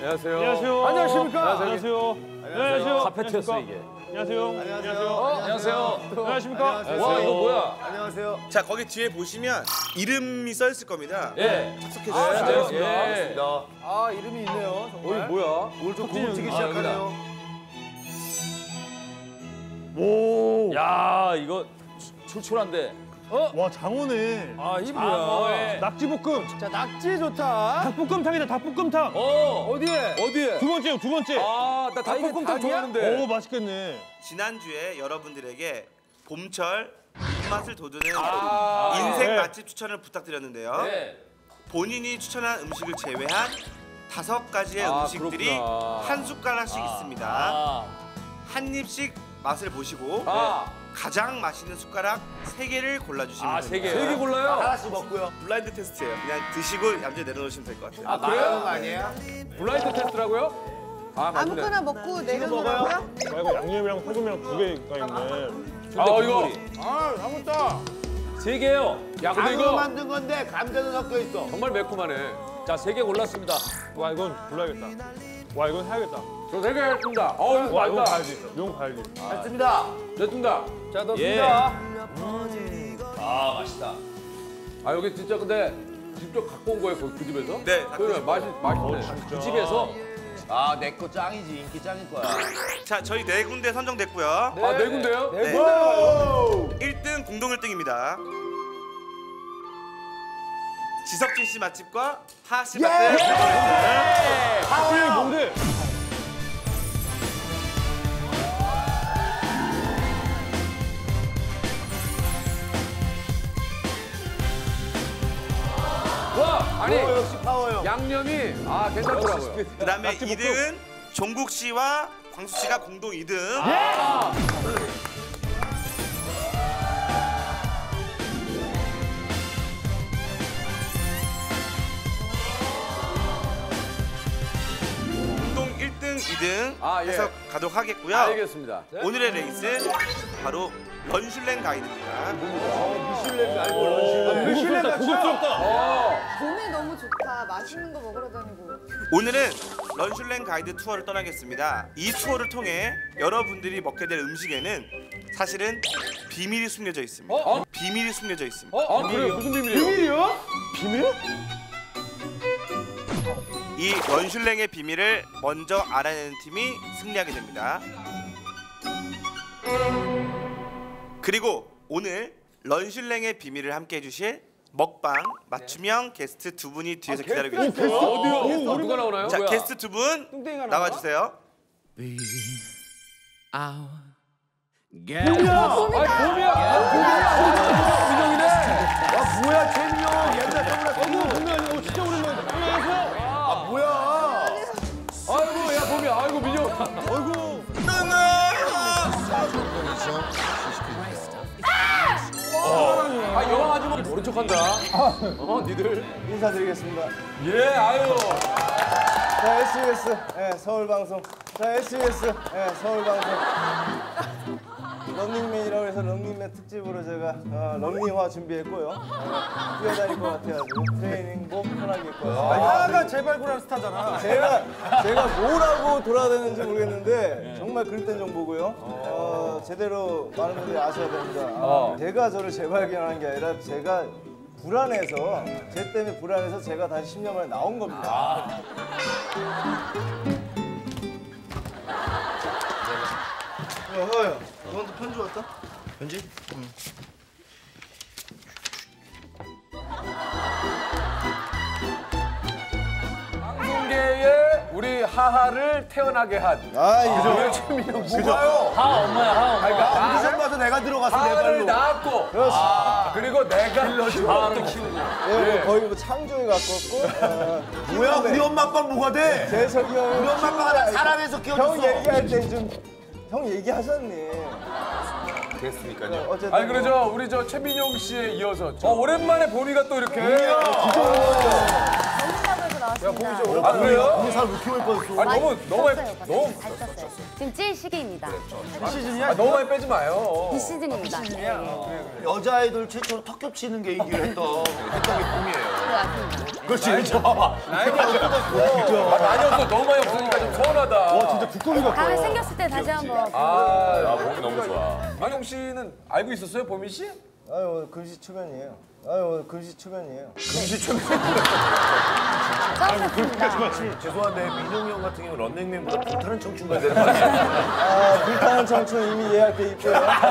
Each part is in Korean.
안녕하세요. 안녕하세요. 안녕하십니까? 안녕하세요. 안녕하세요. 카페트였어 이게. 안녕하세요. 안녕하세요. 안녕하세요. 안녕하십니까? 와 이거 뭐야? 안녕하세요. 자, 거기 뒤에 보시면 이름이 써 있을 겁니다. 예. 착석해 주세요. 예. 아, 이름이 있네요. 정말. 어이 뭐야? 오늘 좀 고급지기 시작하네요. 오. 야 이거 출출한데. 와, 장어네. 아 이 뭐야? 낙지볶음. 자, 낙지 좋다. 닭볶음탕이다, 닭볶음탕. 어디에? 두 번째, 두 번째. 아나 닭볶음탕 좋아하는데. 오, 맛있겠네. 지난주에 여러분들에게 봄철 입맛을 돋우는 인생 네. 맛집 추천을 부탁드렸는데요. 네. 본인이 추천한 음식을 제외한 5가지의 음식들이 그렇구나. 한 숟가락씩 있습니다. 아. 한 입씩 맛을 보시고 아. 가장 맛있는 숟가락 3개를 골라주시면 아, 됩니다. 3개 골라요? 하나씩 먹고요. 블라인드 테스트예요. 그냥 드시고 얌전히 내려놓으시면 될 것 같아요. 아, 그래요? 거 아니에요? 블라인드 테스트라고요? 아, 맞네. 아무거나 먹고 내려놓으라고요? 아, 이거 양념이랑 소금이랑 두 개가 있네. 아, 이거 아, 아무튼 3개요. 야, 근데 이거 이거 만든 건데 감자도 섞여 있어. 정말 매콤하네. 자, 3개 골랐습니다. 와, 이건 골라야겠다. 와, 이건 해야겠다. 저 3개 했습니다. 어우, 와, 이건 맛있다. 가야지. 이건 가야지. 됐습니다. 됐습니다. 자, 넣습니다. 예. 아, 맛있다. 아, 여기 진짜 근데 직접 갖고 온 거예요, 그 집에서? 네, 그래, 맛있네. 진짜. 그 집에서? 아, 내 거 짱이지. 인기 짱일 거야. 자, 저희 4군데 선정됐고요. 아, 4군데요? 네. 오! 1등 공동 1등입니다. 지석진 씨 맛집과 하하 씨 맛집. 하와이 뭔데? 와, 아니, 역시 파워요. 양념이 괜찮더라고요. 그다음에 2등은 종국 씨와 광수 씨가 공동 2등. 공동 1등, 2등 예. 해서 가도록 하겠고요. 알겠습니다. 오늘의 레이스 바로 런슐랭 가이드입니다. 미슐랭 알고 미슐랭 고급스럽다. 봄에 너무 좋다. 맛있는 거 먹으러 다니고. 오늘은 런슐랭 가이드 투어를 떠나겠습니다. 이 투어를 통해 여러분들이 먹게 될 음식에는 사실은 비밀이 숨겨져 있습니다. 비밀이 숨겨져 있습니다. 그래요? 무슨 비밀이에요? 비밀? 이 런슐랭의 비밀을 먼저 알아내는 팀이 승리하게 됩니다. 그리고 오늘 런슐랭의 비밀을 함께 해주실 먹방 맞춤형 게스트 두 분이 뒤에서 기다리고 계십니다. 어디요? 누가 나오나요? 자, 뭐야? 게스트 두 분 나와주세요. 뭐야, 재민이 형. 옛날 선글라스. 분명 아니고 진짜 오랜만에. 안녕하세요. 아, 뭐야. 아이고, 야, 봄이야. 아이고, 민영. 아이고. 영화 아줌마 모른 척한다. 니들. 인사드리겠습니다. 예, 아유. 자, SBS 서울방송. 자, SBS 서울방송. 런닝맨이라고 해서 런닝맨 특집으로 제가 런닝화 준비했고요. 뛰어다닐 것 같아가지고 트레이닝복 편하게 입고 왔습니다. 하하가 재발굴한 스타잖아. 제가 뭘 하고 돌아다니는지 모르겠는데 정말 그릇된 정보고요. 제대로 많은 분들이 아셔야 됩니다. 제가 저를 재발견한 게 아니라 제가 불안해서 제 때문에 불안해서 제가 다시 10년 만에 나온 겁니다. 허야, 너한테 편지 왔다? 편지? 응. 방송계에 우리 하하를 태어나게 한. 이거 최민영 뭐가요? 하 엄마야. 아, 무슨 봐서 내가 들어갔어, 내 하하를 발로. 낳았고. 그렇지. 그리고 내가 하하를 키우고. 예, 거의 뭐 창조에 가깝고. 뭐야, 우리 엄마 아빠는 뭐가 돼? 재석이 형. 우리 엄마 아빠가 사람에서 형 키워줬어. 얘기할 때 좀 형 얘기하셨니? 됐으니까요. 어쨌든 아니 그러죠. 우리 저 최민용 씨에 이어서 오랜만에 봄이가 또 이렇게. 전문가에서 나왔어요. 나왔습니다. 아 그래요? 우리 사람 왜 이렇게 많이 빠졌어? 아 너무 너무 잘 쪘어요. 지금 찔 시기입니다. 아, 너무 많이 빼지 마요. 비 시즌입니다. 네. 여자 아이돌 최초로 턱 겹치는 게 이기로 했던 게 봄이에요. 맞습니다. 그렇지, 그렇죠. 봐봐. 나이가 없어졌어. 아, 많이 없어. 너무 많이 없으니까 좀 서운하다. 와 진짜 두꺼비 같다. 다음에 생겼을 때 다시 한번. 아, 봄이 너무 좋아. 만용 씨는 알고 있었어요, 보미 씨? 아유 오늘 금시 초면이에요. 아유 오늘 금시 초면이에요. 쪘습니다. 죄송한데 민용이 형 같은 경우는 런닝맨보다 불타는 청춘가 되는 거 아니에요? 아 불타는 청춘 이미 예약돼 있고요.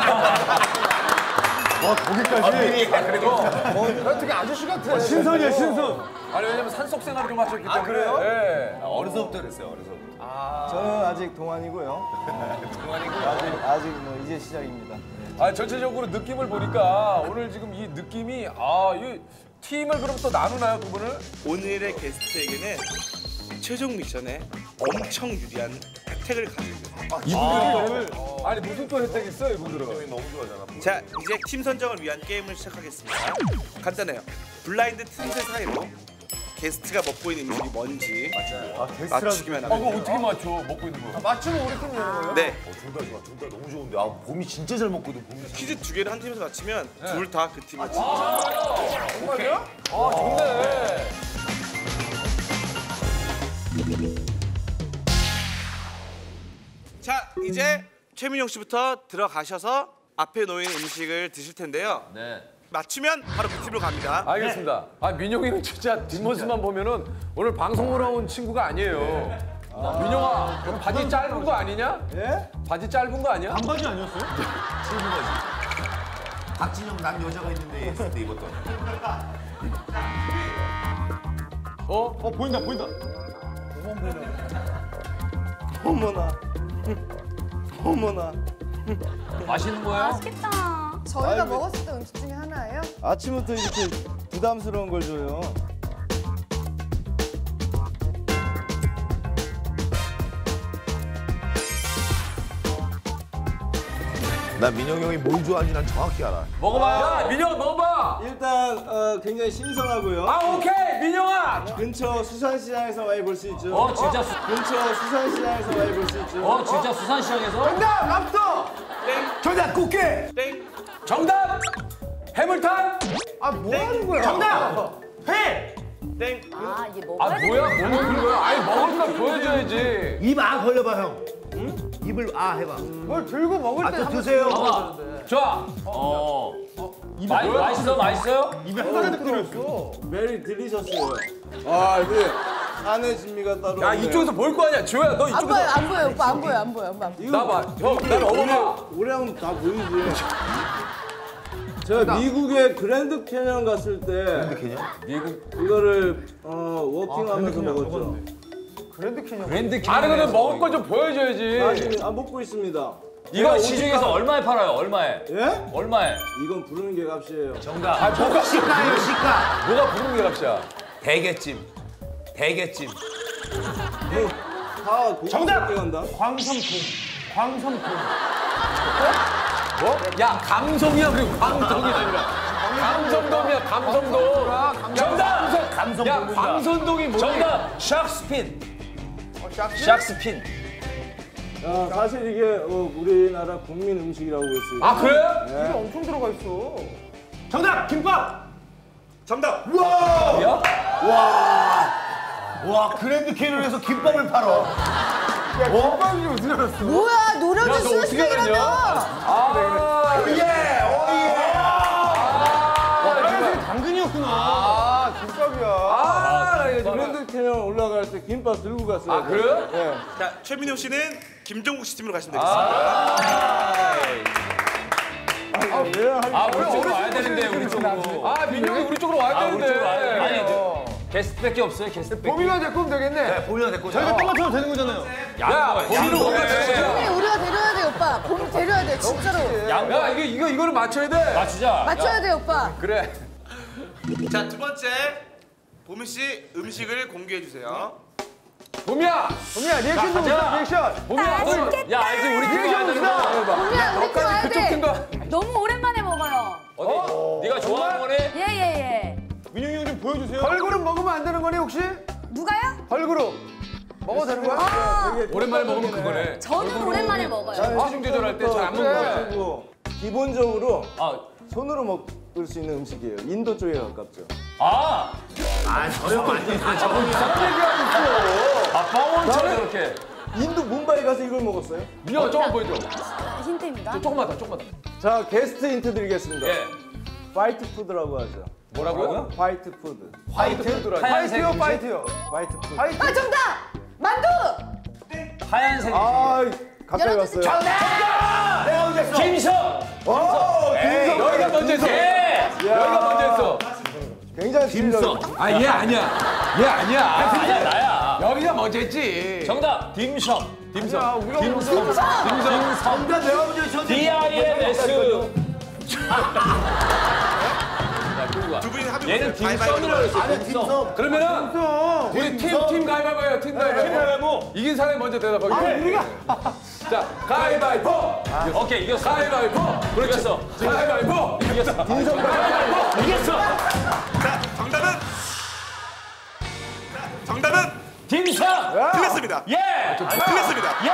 와 거기까지. 그래도 되게 아저씨 같아. 신선이야 신선. 아니, 왜냐면 산속 생활을 좀 하셨기 때문에. 그래요? 네. 어려서부터 그랬어요, 어려서부터. 저는 아직 동안이고요. 아직 뭐 이제 시작입니다. 아, 전체적으로 느낌을 보니까 오늘 지금 이 느낌이 이 팀을 그럼 또 나누나요, 두 분을? 오늘의 게스트에게는 최종 미션에 엄청 유리한 혜택을 가지고 있어요. 아니, 무슨 또 혜택이 있어요, 이분들은? 너무 좋아하잖아. 자, 이제 팀 선정을 위한 게임을 시작하겠습니다. 간단해요. 블라인드 틈새 사이로 게스트가 먹고 있는 음식이 뭔지 맞추기만 그거 하면 어떻게 맞춰, 먹고 있는 거? 맞추면 우리 팀 되는 거예요? 네, 둘 다 좋아, 둘 다 너무 좋은데. 아, 봄이 진짜 잘 먹거든, 봄이. 퀴즈 2개를 한 팀에서 맞히면 둘 다 그 팀을 정말요? 아, 좋네. 자, 이제 최민용 씨부터 들어가셔서 앞에 놓인 음식을 드실 텐데요. 네. 맞추면 바로 그 팀으로 갑니다. 알겠습니다. 아, 민용이는 진짜 뒷모습만 보면은 오늘 방송 보러 온 친구가 아니에요. 민용아, 너 바지 짧은 거 아니냐? 예? 바지 짧은 거 아니야? 반바지 아니었어요? 박진영 난 여자가 있는데 했을 때 입었던. 어 보인다 보인다. 어머나. 어머나. 맛있는 거예요? 맛있겠다. 저희가 아이고. 먹었었던 음식 중에 하나예요? 아침부터 이렇게 부담스러운 걸 줘요. 난 민영이 형이 뭘 좋아하는지 난 정확히 알아. 먹어봐. 야, 민영아, 먹어봐. 일단 굉장히 신선하고요. 아, 오케이, 민영아. 근처 수산시장에서 많이 볼 수 있죠. 진짜 근처 수산시장에서 많이 볼 수 있죠. 진짜 수산시장에서? 정답 랍스터. 정답 꽃게. 땡! 정답. 해물탕. 아 뭐 하는 거야? 정답. 회. 땡! 아, 이게 아, 먹어야 뭐야? 뭐 먹는 거야? 아니, 먹을 거 보여줘야지. 입 아 벌려봐 형. 입을 아 해봐. 뭘 들고 먹을 때 아, 또 드세요. 좋아. 맛있어? 맛있어요? 입에 하나도 들어있어. 베리 딜리셔스요. 아 이게 안에 진미가 따로. 야, 없네요. 이쪽에서 볼 거 아니야. 지호야, 너 안 이쪽에서. 보여, 안 보여, 오빠 안 보여, 안 보여, 오빠. 나봐. 형, 나 먹어봐. 오래 하면 다 보이지. 제가 미국에 그랜드 캐년 갔을 때 미국 이거를 워킹하면서 먹었죠. 그랜드 캐년. 브랜드 아니, 근데 먹을 거 좀 보여줘야지. 아직 먹고 있습니다. 이거 시중에서 얼마에 팔아요? 얼마에? 예? 얼마에? 이건 부르는 게 값이에요. 아, 뭐가 시가요 시가. 뭐가 부르는 게 값이야? 대게찜. 대게찜. 다 정답! 간다. 광섬품. 광섬품. 뭐? 야, 감성이야, 그리고 광성이 아니라. 감성돔이야, 감성돔. 정답! 감성 야, 먹는다. 광선동이 뭐야? 정답! 샥스핀. 샥스핀. 사실 이게 우리나라 국민 음식이라고 했어요. 아, 그래? 이게 엄청 들어가 있어. 정답 김밥. 정답! 야? 와 그랜드 캐년에서 김밥을 팔어. 김밥이 어떻게 알았어? 뭐야, 노량진 야, 너 어떻게 수산시장이라며! 아, 빨간색이 당근이었구나. 아 김밥이야. 아, 이거 그랜드 캐년 올라갈 때 김밥 들고 갔어요. 아, 그래요? 예. 자, 최민용 씨는 김종국 씨 팀으로 가시면 되겠습니다. 우리 쪽으로 와야 되는데, 우리 쪽으로. 아, 민영이 우리 쪽으로 와야 우리 되는데. 쪽으로 와야 되는데. 아니, 게스트밖에 없어요, 게스트밖에. 봄이가 데리고 오면 되겠네. 보면 됐고. 저희가 똥 맞춰도 되는 거잖아요. 야, 범인은 어디가 되는 봄이 우리가 데려야 돼, 오빠. 봄 데려야 돼, 진짜로. 야, 이거를 맞춰야 돼. 맞추자. 맞춰야 돼, 오빠. 그래. 자, 두 번째. 보미 씨 음식을 공개해 주세요. 봄이야. 봄이야 리액션 좀 보자. 리액션. 봄이야. 야, 알지, 우리 팀 와야 되는 거야. 봄이야, 우리 팀 와야 그쪽 돼. 팀과. 너무 오랜만에 먹어요. 어디? 네가 좋아하는 거네? 예. 민용이 형 좀 보여주세요. 걸그룹 먹으면 안 되는 거니 혹시? 누가요? 걸그룹 먹어도 되는 거야? 되게 오랜만에 먹으면 그거네. 저는 오랜만에 먹어요. 체중 조절할 때 잘 안 먹는 거야. 그리고 기본적으로 아, 손으로 먹을 수 있는 음식이에요. 인도 쪽에 가깝죠. 아, 저형 완전 빵원처럼 이렇게. 인도 문바이 가서 이걸 먹었어요? 민영아 조금 보여줘. 힌트입니다. 조금만 더, 조금만 더. 자, 게스트 힌트 드리겠습니다. 예. 화이트 푸드라고 하죠. 뭐라고요? 화이트 푸드. 화이트 푸드라. 하얀색 음식? 화이트요. 화이트 푸드. 아 정답. 만두. 하얀색 음식. 아, 가까이 열어주세요. 왔어요. 내가 언제 했어? 김성. 여기가 먼저 했어. 예. 여기가 먼저 했어. 굉장히 진리적. 아, 얘 아니야. 얘 아니야. 아니야, 나야. 여기가 먼저 했지. 정답, 딤섬. 딤섬. 딤섬. 정답 내가 먼저 했어. DIMS. 야, 그리고 두 분이 합의 얘는 보세요. 딤섬이라고 했어. 안에 팀성. 그러면은 우리 팀 가위바위보예요. 팀 가위바위보. 이긴 사람이 먼저 대답하기. 우리가. 자, 가위바위보. 오케이, 이겼어. 가위바위보. 이겼어. 가위바위보. 이겼어. 가위바위보. 이겼어. 자, 정답은 딤섬. 틀렸습니다. 예. 틀렸습니다. 예.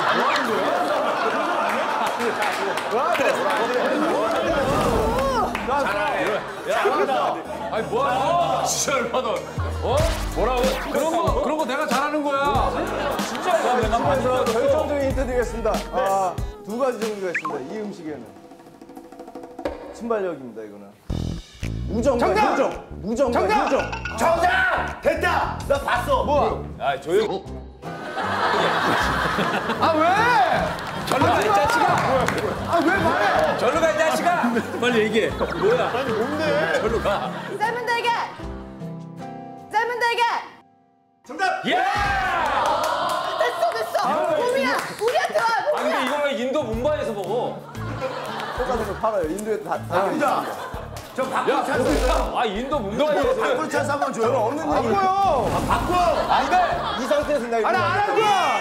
아니 뭐야? 진짜 얼마나. 어? 뭐라고? 그런 거 내가 잘하는 거야. 진짜 내가 그래서 결정적인 힌트 드리겠습니다. 아, 두 가지 종류가 있습니다. 이 음식에는 순발력입니다. 이거는 무정과 효정. 무정과 효정. 정답! 됐다! 나 봤어. 뭐야? 아, 조용. 아 왜? 절로 가 이 자식아. 아, 왜 말해? 절로 가 이 자식아. 빨리 얘기해. 뭐야? 아니, 뭔데? 절로 가. 삶은 달걀. 삶은 달걀. 예! 됐어. 봄이야. 우리한테 와. 아, 근데 이걸 왜 인도 문바이에서 먹어? 똑같은 거 팔아요. 인도에 다 있습니다. 저 바꿔 찬스 있어요. 아, 인도 문바이에서. 바꿔 찬스 한번 줘요. 없는 얘기예요. 바꿔! 안 돼. 이 상태에서 내가 이거 안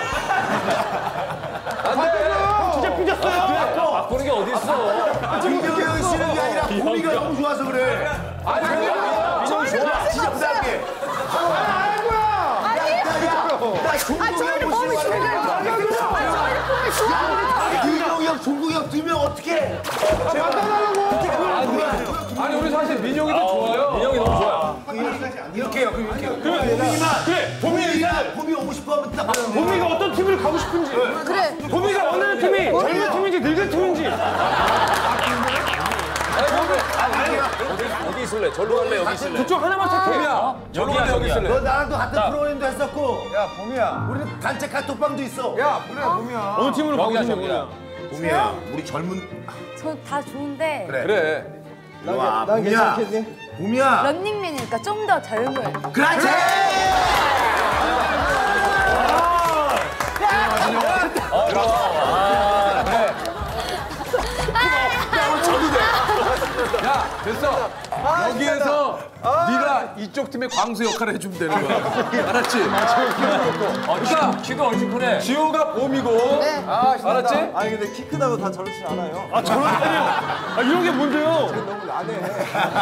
진짜 삐졌어요. 바꾸는 게 어딨어? 김경현 씨는 게 아니라 봄이가 너무 좋아서 그래. 아니 진짜 부탁해. 저희는 봄이 좋아요. 저희는 봄이 좋아요. 김경현, 종국이 두 명 어떻게? 아니 우리 사실 민영이 더 좋아요. 민영이 너무 좋아요. 이렇게 해요. 그럼 이렇게 해요. 그래, 봄이 오고 싶어 하면 딱 봄이가 어떤 팀을 가고 싶은지. 그래. 봄이가 어느 팀이 젊은 팀인지 늙은 팀인지. 어디 있을래? 절로 갈래? 여기 있을래? 그쪽 하나만 택해. 봄이야. 여기야, 여기 여기야. 있을래. 너 나랑도 같은 프로그램도 했었고 야, 봄이야. 우리는 단체 카톡방도 있어. 야, 그래, 봄이야. 어느 팀으로 가고 여기야, 싶냐 저기야. 봄이야, 우리 젊은 저 다 좋은데 그래. 와, 난 봄이야. 괜찮겠니? 봄이야. 런닝맨이니까 좀 더 젊을. 그렇지. 야 됐어. 여기에서 네가 이쪽 팀의 광수 역할을 해주면 되는 거야. 알았지? 그러니까 키도 얼추 크네. 지호가 봄이고. 네. 알았지? 아니, 근데 키 크다고 다 저렇진 않아요. 아 저런 아니요. 아 이런 게 뭔데요? 너무 나네.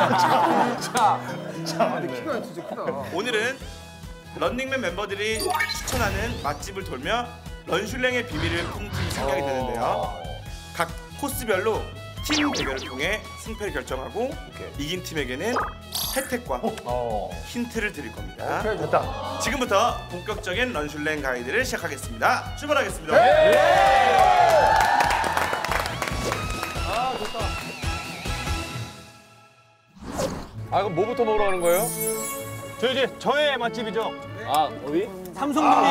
오늘은 런닝맨 멤버들이 추천하는 맛집을 돌며 런슐랭의 비밀을 푼 팀이 생각이 되는데요. 각 코스별로 팀 대결을 통해 승패를 결정하고 이긴 팀에게는 혜택과 힌트를 드릴 겁니다. 지금부터 본격적인 런슐랭 가이드를 시작하겠습니다. 출발하겠습니다. 아 그럼 뭐부터 먹으러 가는 거예요? 저 이제 저의 맛집이죠. 아, 어디? 삼성동에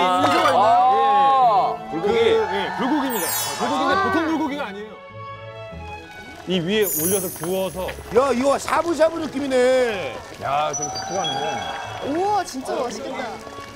불고기. 불고기입니다. 불고기인데 보통 불고기가 아니에요. 이 위에 올려서 구워서 야, 이거 샤브샤브 느낌이네. 우와 진짜 맛있겠다.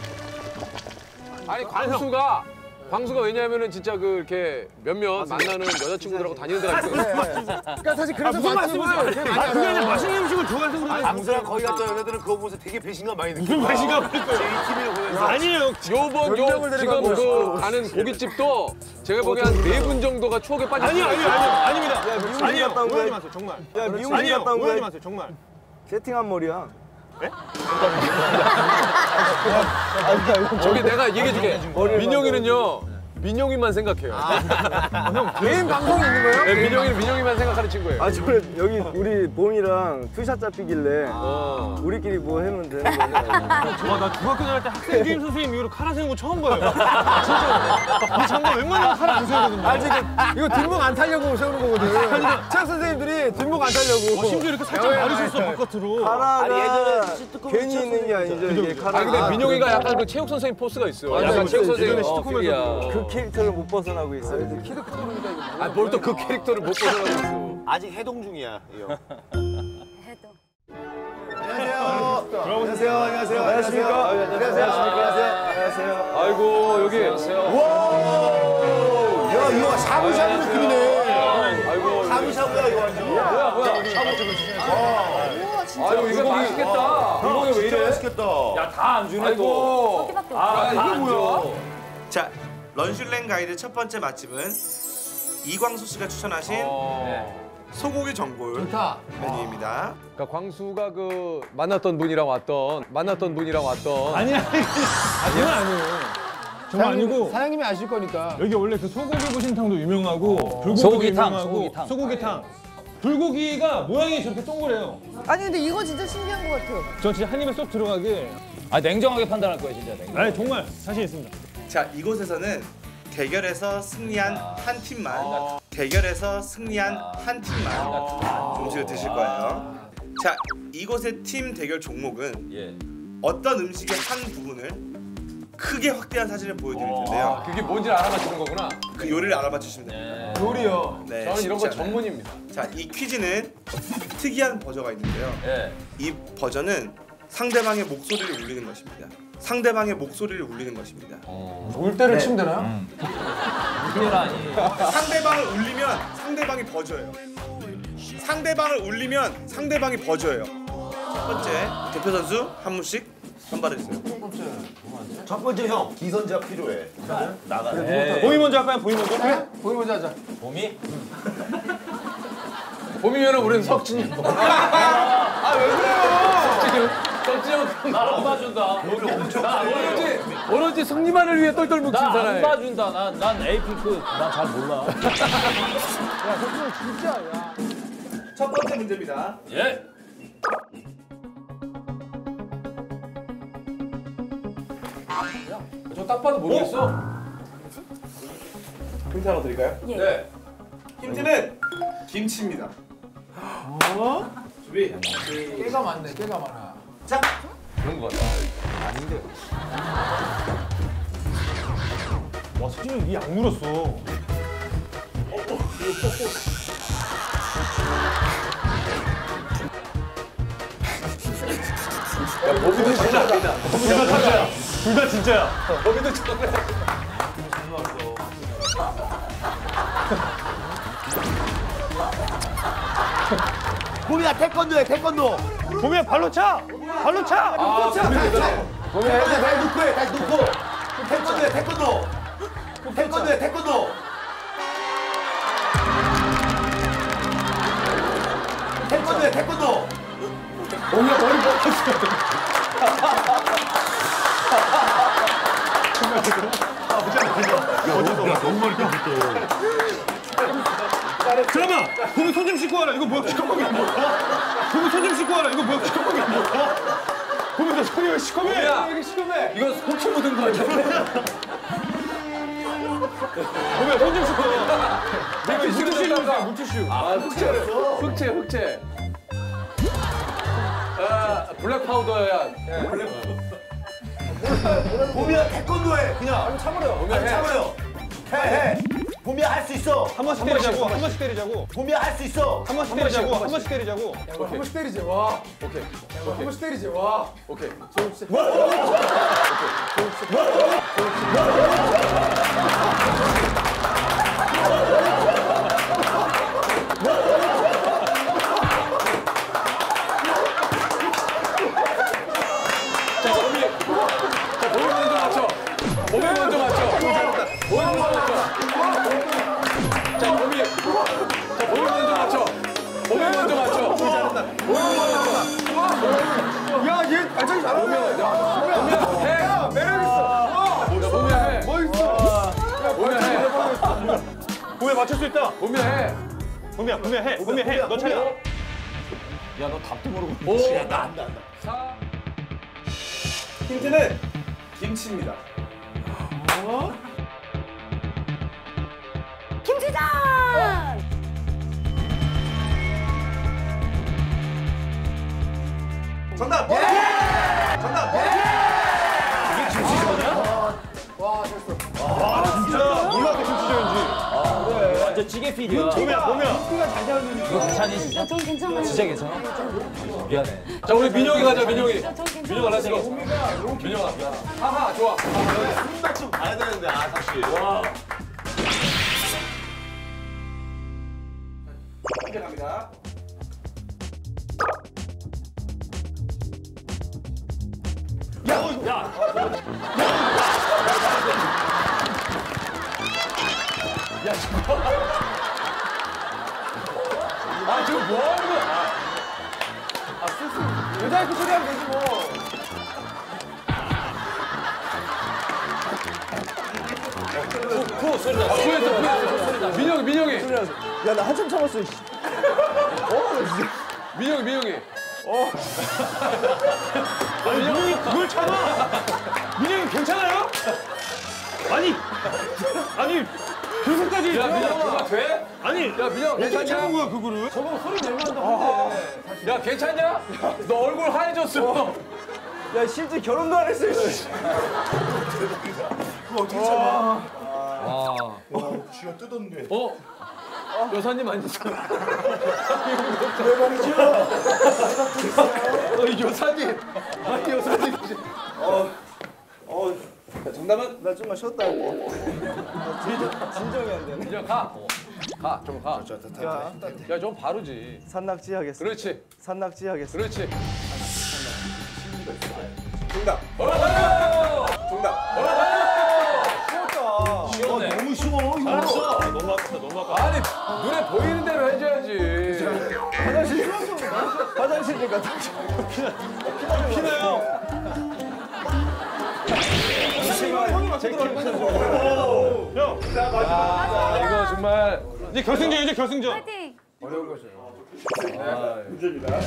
아니 광수가 왜냐하면은 진짜 그 이렇게 몇몇 만나는 여자친구들하고 다니는 데가 있거든. 그러니까 사실 그래서 무슨 말씀을? 그게 아니라 맛있는 음식을 좋아해서 그러는 강수랑 거기 갔던 여자들은 그거 보면서 되게 배신감 많이 느껴. 무슨 배신감 제 TV를 보면서. 아니에요. 요번 지금 그 가는 고깃집도 제가 보기엔 한 4분 정도가 추억에 빠졌어요. 아닙니다. 미용실 아니에요. 갔다 온 오해하지 거야. 마세요, 정말. 야, 미용실 아니에요. 갔다 온 오해하지 거야. 마세요, 정말. 세팅한 머리야. 저기 내가 얘기해줄게. 민용이는요. 민용이만 생각해요. 개인 방송이 있는 거예요? 네, 민용이만 생각하는 친구예요. 아 저는 여기 우리 봄이랑 투샷 잡히길래 우리끼리 뭐 하면 되는 거예요. 나 중학교 다닐 때 학생 게임 선생님 이후로 카라 세운 거 처음 봐요. 진짜. 이 장갑 웬만하면 카라 안 세우거든요. 아 지금 이거 뒷목 안 타려고 세우는 거거든. 체육 선생님들이 뒷목 안 타려고. 심지어 이렇게 살짝 마르셨어 바깥으로. 카라가 괜히 있는 게 아니죠 이게 카라. 아 근데 민용이가 약간 그 체육 선생님 포스가 있어. 약간 체육 선생님 시트콤에서 그 캐릭터를 못 벗어나고 있어요. 키도 크니까 이거. 아뭘 또 그 캐릭터를 못 벗어나고 있어. 아직 해동 중이야. 이거. 해도. 안녕하세요. 안녕하십니까. 안녕하세요. 아이고 여기. 야, 이거 샤브샤브 느낌이네. 아이고. 샤브샤브야, 이거 완전. 뭐야. 아이고 이거 맛있겠다. 불고기 왜 이래? 맛있겠다. 야, 다 안 주네 또. 저기밖에 없어. 아, 이게 뭐야? 자, 런슐랭 가이드 첫 번째 맛집은 이광수 씨가 추천하신 소고기 전골 메뉴입니다. 그러니까 광수가 그 만났던 분이랑 왔던. 아니야. 그건 아니에요. 정말 아니고 사장님이 아실 거니까. 여기 원래 그 소고기 부심탕도 유명하고 불고기도 소고기탕, 유명하고 소고기탕. 불고기가 모양이 저렇게 동그래요. 아니 근데 이거 진짜 신기한 것 같아요. 전 진짜 한 입에 쏙 들어가게. 아, 냉정하게 판단할 거야, 진짜. 아니 정말 자신 있습니다. 자, 이곳에서는 대결에서 승리한 한 팀만 음식을 드실 거예요. 자, 이곳의 팀 대결 종목은 예. 어떤 음식의 한 부분을 크게 확대한 사진을 보여드릴 텐데요. 그게 뭔지 알아맞히는 거구나. 그 요리를 알아맞히시면 됩니다. 요리요. 네, 저는 이런 거 쉽지 않아요. 전문입니다. 자, 이 퀴즈는 특이한 버저가 있는데요. 예. 이 버저는 상대방의 목소리를 울리는 것입니다. 울 때를 치면 되나요? 특별하니. 상대방을 울리면 상대방이 버저예요. 첫 번째 대표 선수 한 분씩 선발해주세요. 첫 번째 형, 기선제압 필요해. 나가. 봄이 먼저 할까요? 봄이 먼저? 봄이 먼저 하자. 봄이? 봄이면은 우리는 석진이. 왜 그래요? 석진이 형. 날 안 봐준다. 오로지 승리만을 위해 똘똘 뭉친 나 안 사나이. 봐준다. 난 에이핑크 난 잘 몰라. 첫 번째 문제입니다. 예. 저 딱 봐도 모르겠어. 힌트 하나 드릴까요? 네. 힌트는 김치입니다. 준비. 깨가 많네. 깨가 많아. 자, 그런 거 같아. 와 수진이 니 약 물었어. 몸이 진짜 아니다. 둘 다 진짜야. 몸이도 정말. 봄이야, 태권도야, 태권도. 봄이야 발로 차. 발로 차. 봄이야, 다시 놓고 해, 다시 놓고. 태권도야, 태권도. 태권도야, 태권도. 태권도야, 태권도. 몸이 머리 벗었어. 잠깐만. 봄이 손 좀 씻고 와라. 이거 뭐야? 시커멓게 뭐야? 봄이 손 좀 씻고 와라. 이거 뭐야? 시커멓게 뭐야? 봄이 너 손이 왜 시커매? 이게 시커매. 이거 속초 묻은 거 같아. 봄이야 손 좀 씻고 와. 내가 물티슈 물티슈. 아, 흑채. 아, 블랙 파우더야. 봄이야, 태권도 해, 그냥. 참으려. 아니, 참아요. 해. 봄이야, 할 수 있어. 한 번씩 때리자고. 한 번씩 때리자고. 봄이야, 할 수 있어. 한 번씩 때리자고. 한 번씩 때리자고. 한 번씩 때리지. 와. 오케이. 한 번씩 때리지. 와. 오케이. 몸에 먼저 맞춰. 야, 얘 저기 잘하네. 해. 매력 있어. 보면 해. 뭐 있어? 보면 해. 봄에 맞출 수 있다. 보면 해. 봄이야 해. 봄이야 해. 너 차례야. 야너 답도 모르고. 오. 나 안다. 4. 힌트는 김치입니다. 김치전! 정답. 정답. 진짜 몰랐어 김치전인지. 완전 찌개 필이야. 봄이야. 이거 괜찮니 진짜? 전 괜찮아요. 진짜 괜찮아? 미안해. 자 우리 민영이 가자 민영이. 전 괜찮아요. 민영 갈라 지금. 민영아. 하하 좋아. 좀 가야 되는데 사실. 이제 갑니다. 아 지금 뭐 하는 거야? 여자애들 소리하면 되지 뭐. 후했어. 민영이. 야, 나 한참 참았어. 씨. 민영이. 민영이 그걸 참아. 민영이 괜찮아요? 아니 그것까지. 야 민영 정말 돼? 아니 야 민영 어떻게 괜찮냐? 참은 거야 그거를? 저거 소리 내면 한다. 야 괜찮냐? 너 얼굴 하얘졌어. 야, 실제 결혼도 안 했어. 씨. 그거 어떻게 참아? 쥐가 뜯었는데. 어? 여사님 아니죠? 왜 말이죠? 여사님. 아니 여사님. 자, 정답은? 나 좀만 쉬었다 할게. 진정이 안 되네. 민영 가. 좀 가. 야 좀 바르지. 산낙지 하겠습니다. 그렇지. 산낙지 하겠습니다. 그렇지. 정답. 정답. 쉬웠다. 너무 쉬워. 이거. 너무 아깝다. 아니 눈에 보이는 대로 해줘야지. 화장실 좀 갔다. 피나요. 형이 맞추더라고. 형. 아 이거 정말. 이제 결승전. 파이팅! 어려운 것이에요. 문제입니다.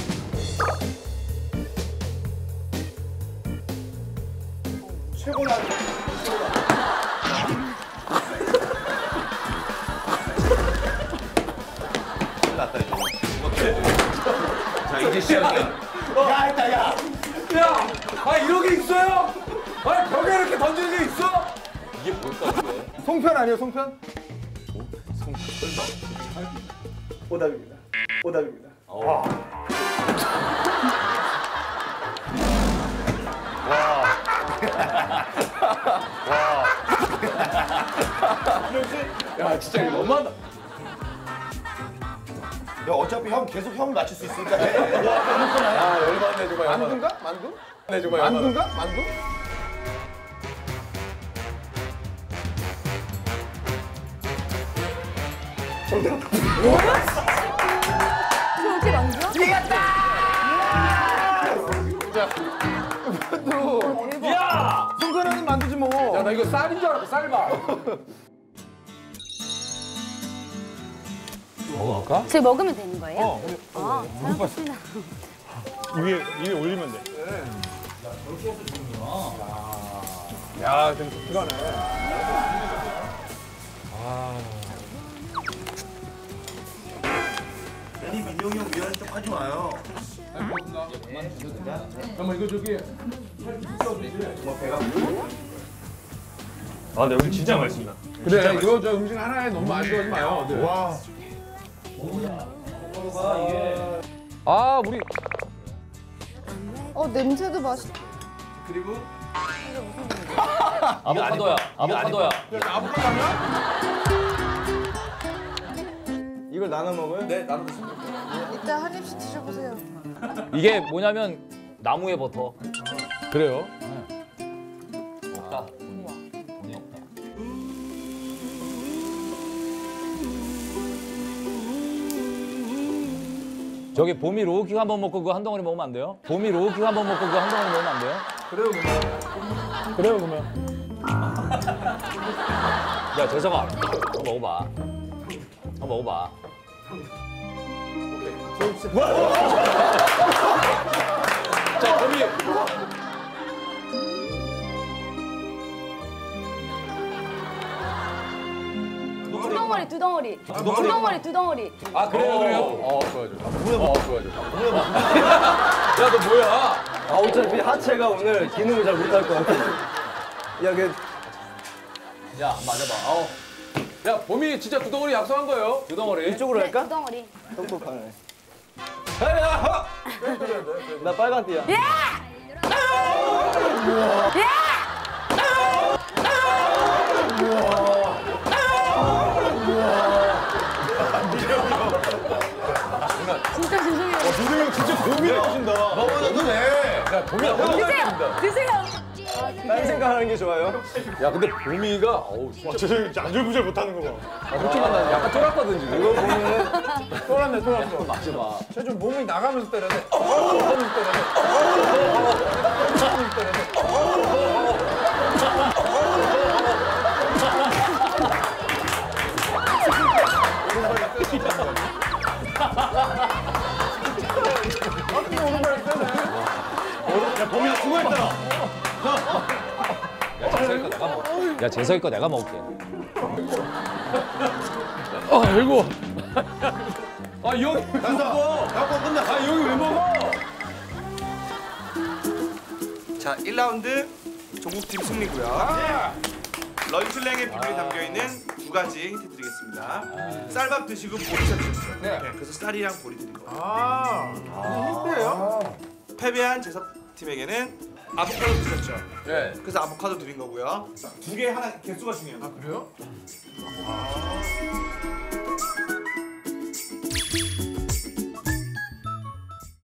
최고 난. 났다 이거. 자 이제 시작이야. 야 했다 야. 야, 이런 게 있어요? 아니 벽에 이렇게 던지는 게 있어? 이게 뭘까 이게? 송편 아니에요, 송편? 오답입니다. 오답입니다. 야 진짜 이거 너무하다. 야 어차피 형 계속 형을 맞출 수 있으니까 해. 아 열받네 정말. 만두인가? 만두? 네 정말. 만두인가? 만두? 저 어떻게 만두야? 송편은 만두지 뭐. 야나 이거 쌀인 줄 알았어 쌀밥. 먹어볼까? 저 먹으면 되는 거예요? 아, 잘 먹습니다. 위에 올리면 돼. 야 지금 독특하네. 괜히 민용이 형 미안한 척 하지 마요. 잠깐만 이거 저기. 아 근데 여기 진짜 맛있습니다. 그래 이거 저 음식 하나에 너무 아쉬워하지 마요. 네. 와. 아 우리 냄새도 맛있. 그리고 아보카도야. 아보카도야. 이걸 나눠 먹어요? 네 나도 있습니다. 이따 한 입씩 드셔보세요. 이게 뭐냐면 나무에 버터. 그래요? 없다. 돈이 없다. 저기 봄이 로우킥 한번 먹고 그거 한 덩어리 먹으면 안 돼요? 봄이 로우킥 한번 먹고 그거 한 덩어리 먹으면 안 돼요? 그래요 그러면. 야 재석아, 한번 먹어봐. 한번 먹어봐. 자, 봄이. 두 덩어리, 두 덩어리. 두 덩어리, 두 덩어리. 아, 그래요? 좋아, 좋아. 야, 너 뭐야? 아 어차피 하체가 오늘 기능을 잘 못할 것 같아. 야, 걔 야, 맞아봐. 야, 봄이 진짜 두 덩어리 약속한 거예요? 두 덩어리. 이쪽으로 두 할까? 덩어리. 똑똑하네. 나 빨간 띠야. 진짜 죄송해요. 노래 형 진짜 고민해 주신다. 먹어도 돼. 야, 봄이야, 드세요, 드세요. 딴 생각하는 게 좋아요. 야, 근데 봄이가, 어우, 와, 저 형이 안절부절 못하는 거 봐. 그렇게만 나 약간 쫄았거든, 지금. 이거 보면은. 쫄았네, 쫄았어. 맞춰봐. 쟤좀 몸이 나가면서 때려야 돼. 나가면서 때려야 돼. 나가면서 때려야 돼. 야, 봄이야 수고했다. 야 재석이 거 내가 먹을게. 아이고. 아, 이 형이 왜 먹어? 갖고 끝나. 아, 이 형이 왜 먹어? 자, 1라운드 종국팀 승리고요. 런슐랭의 비밀이 담겨있는 두 가지 힌트 드리겠습니다. 쌀밥 드시고 보리 찾으셨어요. 네. 그래서 쌀이랑 보리 드린 거예요. 힌트예요? 패배한 제석팀에게는 아보카도 드셨죠? 네. 그래서 아보카도 드린 거고요. 두 개 하나 개수가 중요해요. 그래요?